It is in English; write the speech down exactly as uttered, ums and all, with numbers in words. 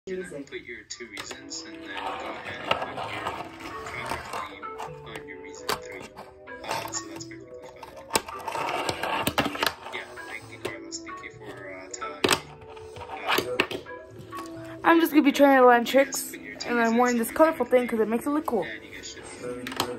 Music. Put your two reasons and then go ahead and put your counterclaim on your reason three. Uh, so that's perfectly fine. Yeah, thank you, Carlos. Thank you for uh, telling me. Uh, I'm just gonna be trying to learn tricks, and I'm wearing this colorful thing because it makes it look cool. and you guys should